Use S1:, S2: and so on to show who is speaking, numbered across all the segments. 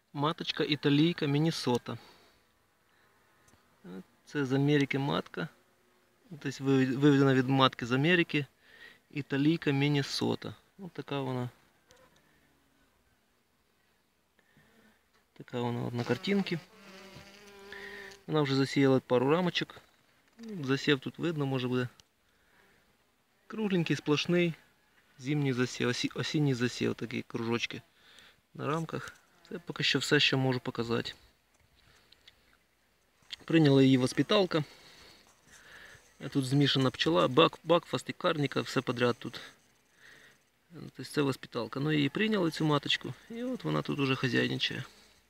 S1: Маточка італійка Міннесота. Це з Америки матка. Тобто виведена від матки з Америки. Італійка Міннесота. Ось така вона. Така вона на картинці. Вона вже засіяла пару рамочок. Засів тут видно, може буде. Кругленький, сплошний. Зимній засів, осінній засів, такі кружочки на рамках. Це поки що все, що можу показати. Прийняла її воспиталка. Тут змішана пчела, бак, фастикарника, все подряд тут. Тобто це воспиталка. Ну її прийняли, цю маточку, і от вона тут уже хазяйничає.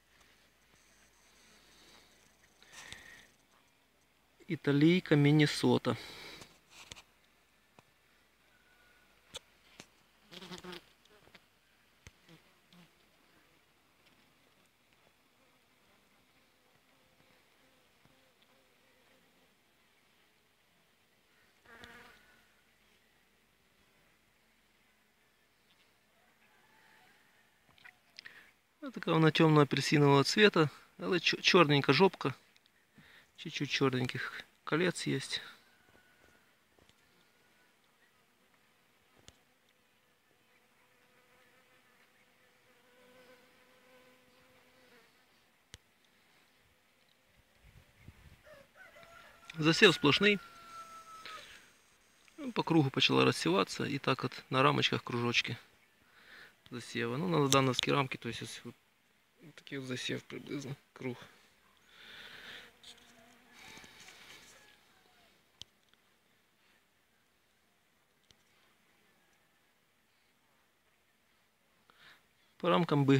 S1: Італійка Міннесота. Ось така вона темно-апельсинового цвета, але чорненька жопка. Чуть-чуть чорненьких колец є. Засев сплошний. По кругу почала рассеваться, и так вот на рамочках кружочки засева. Ну, на дановские рамки, то есть вот такий вот засев приблизно, круг. По рамкам